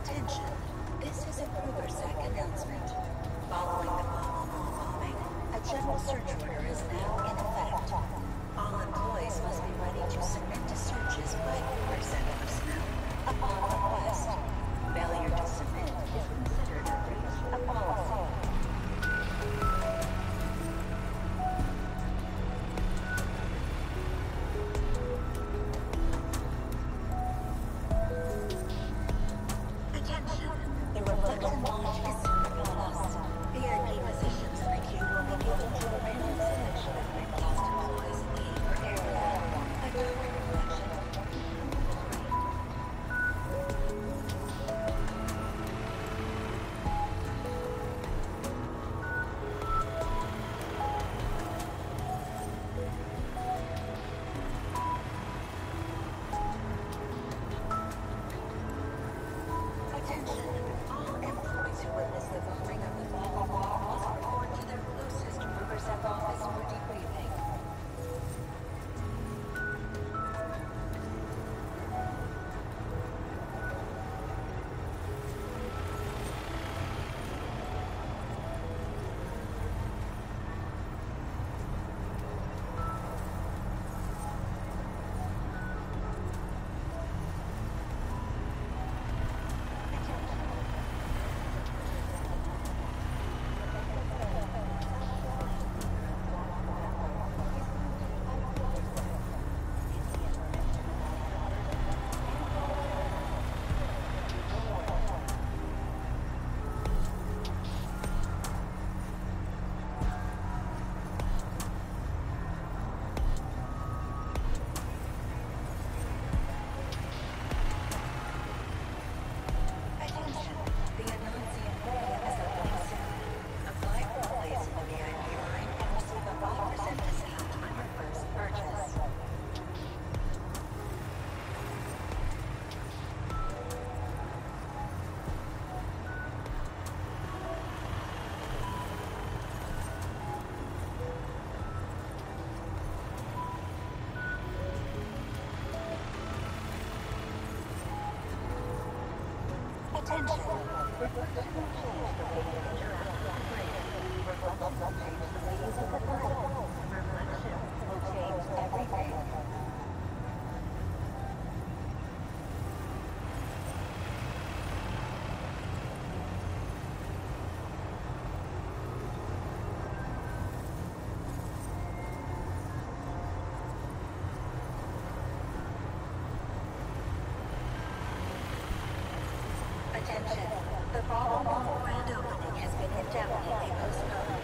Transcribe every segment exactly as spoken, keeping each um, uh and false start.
Attention, this is a Krugersack announcement. Following the Bobble Mall bombing, a general search order is now in effect. All employees must be ready to submit to searches by Krugersack personnel upon request. Failure to submit is considered a breach of policy. Attention. Attention. The Bobble Mall grand opening has been indefinitely postponed.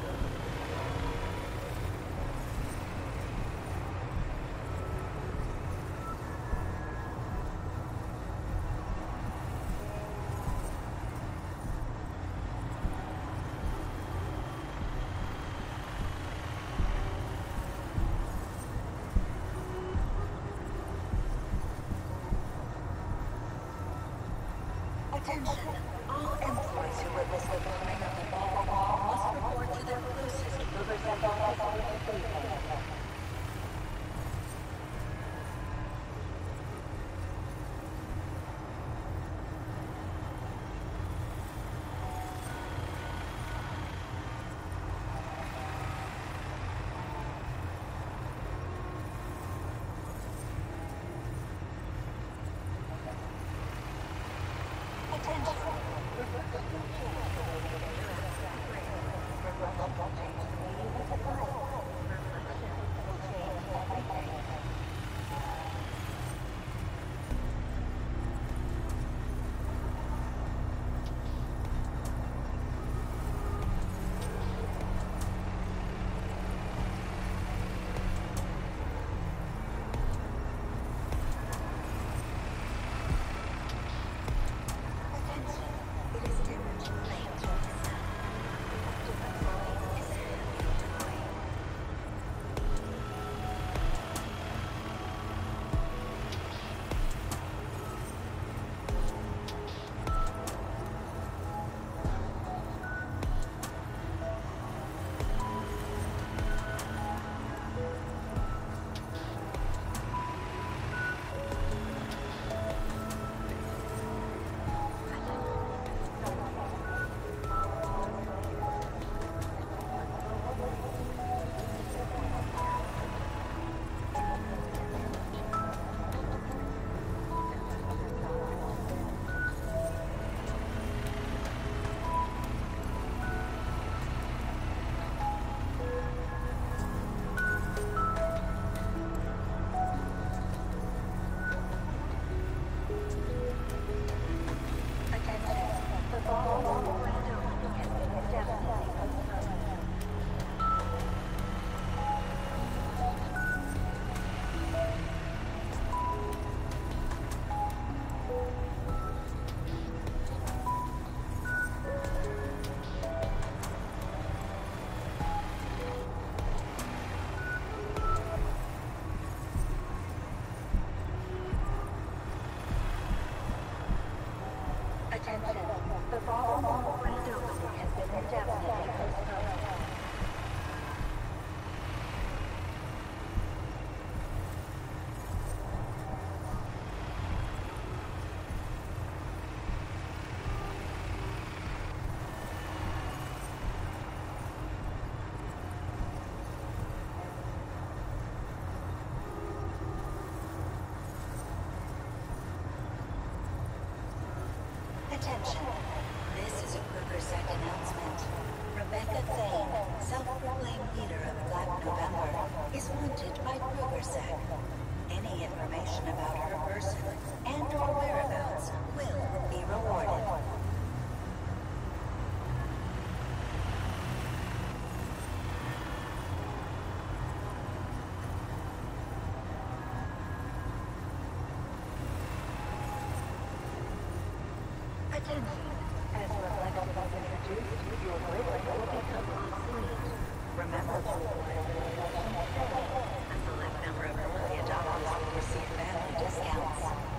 Attention. All employees who witness the bombing of the Bobble Mall must report to their closest Krugersack office immediately. Attention. Attention. This is a Krugersec announcement. Rebecca Thane, self-proclaimed leader of Black November, is wanted by Krugersec. Any information about her person and or whereabouts will be rewarded. Attention. As Reflection is introduced, your wavelength will become obsolete. Remember to apply the reflection today. A select number of early adopters will receive family discounts.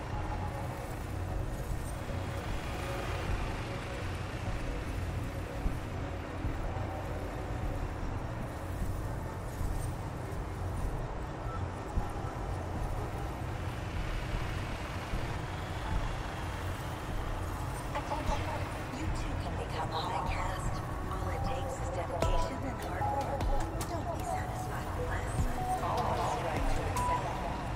You too can become high caste. All it takes is dedication and hard work. Don't be satisfied with less. Always strive to excel.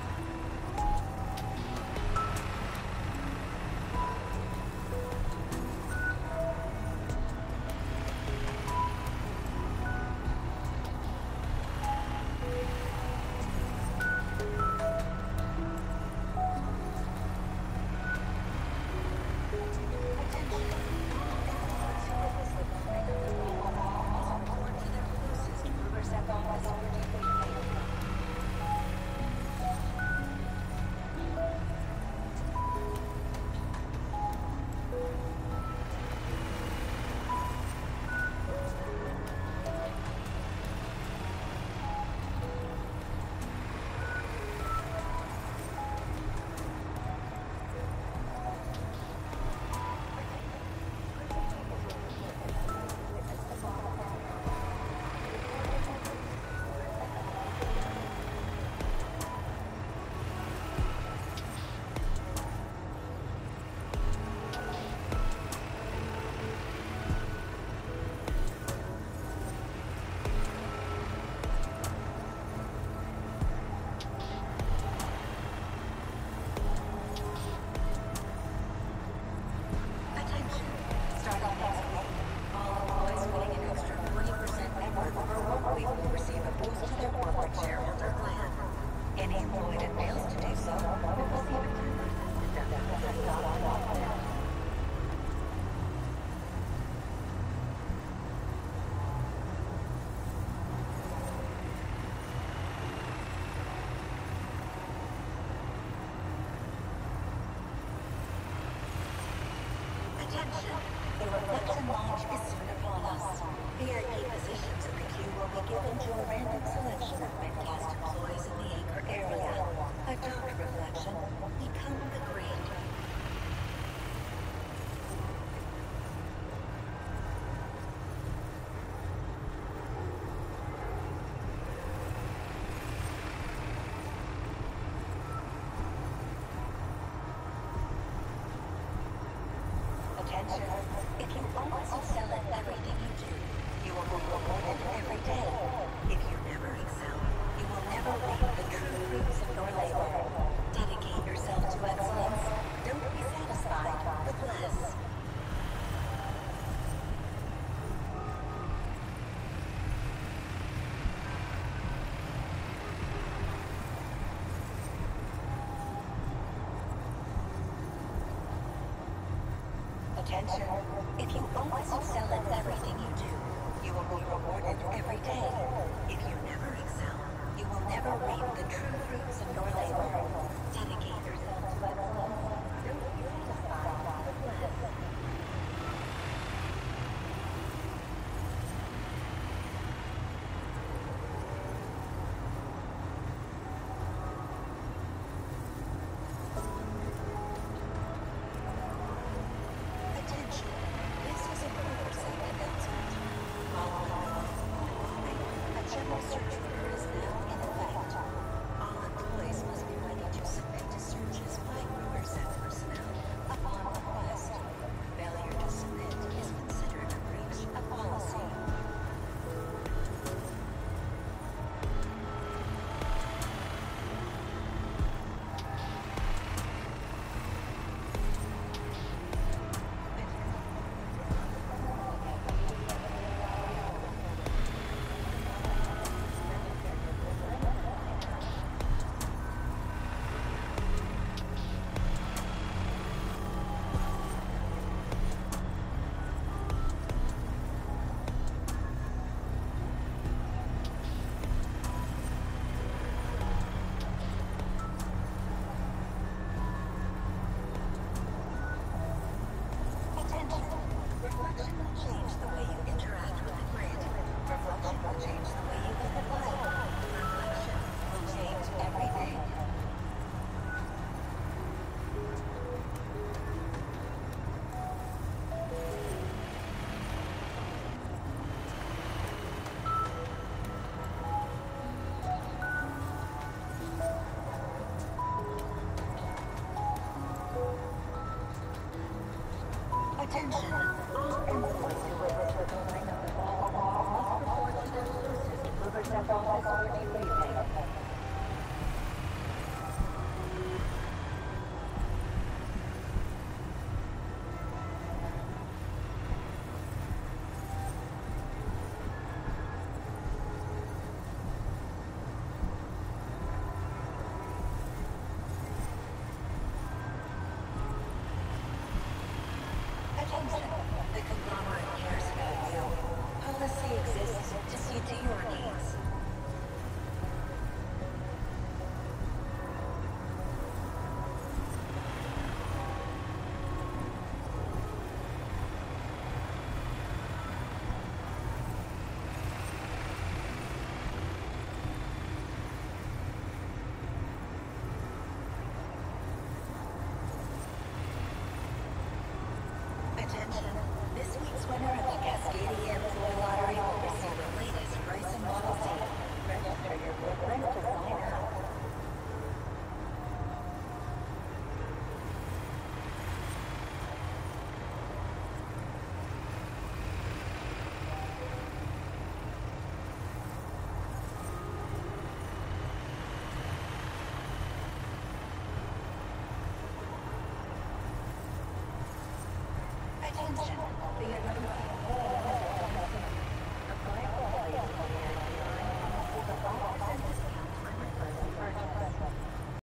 Attention! The reflection launch is soon upon us. V I P positions in the queue will be given to a random selection of Midcast employees in the anchor area. Adopt reflection. Become the great. Attention. If you always excel at everything you do, you will be rewarded every day. If you never excel, you will never reap the true fruits of your labor. Dedicate yourself to excellence. Don't be satisfied with less. Attention. If you always excel at everything you do, you will be rewarded every day. If you never excel, you will never reap the true fruits of your labor. Dedicate yourself to excellence. Don't be satisfied with less. Attention. This is a Krugersec announcement. Following the Baltimore bombing, a general search order is now in effect. All employees Attention, all employees who witness the bombing of the Ball Mall must report to their sources at Riverside Office for debriefing. Attention, the conglomerate cares about you. Policy exists to see to your needs. Attention, this week's winner of the Cascadia Employee Lottery will receive the latest Bryson Model Z. Register your footprint to sign up. Attention, the emergency apply for place on the I D line and receive a five percent discount on your first purchase.